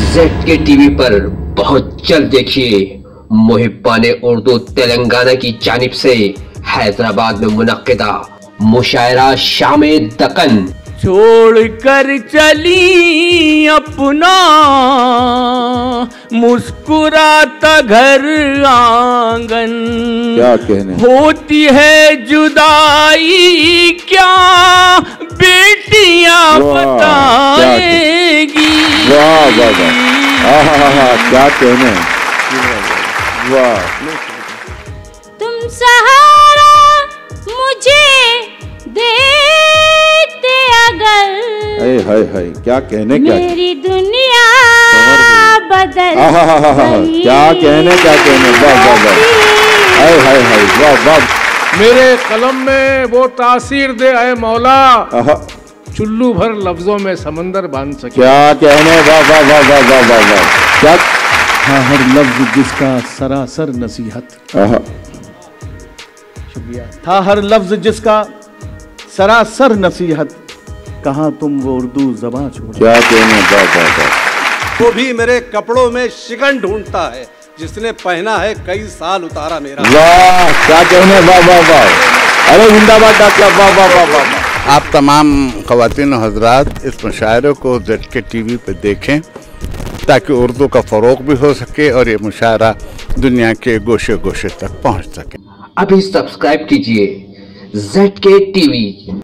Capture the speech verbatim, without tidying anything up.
Z के TV पर बहुत जल्द देखिए मुहिब्बाने उर्दू तेलंगाना की जानिब से हैदराबाद में मुनक्किदा मुशायरा शामे दक्कन। छोड़ कर चली अपना मुस्कुराता घर आंगन, क्या कहने होती है जुदाई क्या बेटियां बताएगी। वाह वाह वाह, क्या कहने, वाह। तुम सहारा मुझे देते अगर, हाय हाय हाय, क्या कहने, क्या मेरी दुनिया बदल गई। क्या कहने, क्या कहने, वाह वाह वाह, हाय हाय हाय, वाह वाह। मेरे कलम में वो तासीर दे ऐ मौला, चुल्लू भर लफ्जों में समंदर बांध सके। क्या कहने, वाह वाह वाह वाह वाह वाह वाह, क्या हाँ, हर लफ्ज जिसका सरासर नसीहत। शुक्रिया। था हर लफ्ज जिसका सरासर नसीहत, कहाँ तुम वो उर्दू ज़बां छोड़। क्या कहने, वाह वाह वाह। वो भी मेरे कपड़ों में शिकन ढूंढता है जिसने पहना है कई साल उतारा मेरा। वाह, क्या कहने, वाह वाह वाह। अरे जिंदाबाद डॉक्टर, वाह वाह वाह वाह। आप तमाम ख़वातीन और हज़रात इस मुशायरे को ज़ेड के टीवी पर देखें ताकि उर्दू का फ़रोग़ भी हो सके और ये मुशायरा दुनिया के गोशे गोशे तक पहुँच सके। अभी सब्सक्राइब कीजिए ज़ेड के टीवी।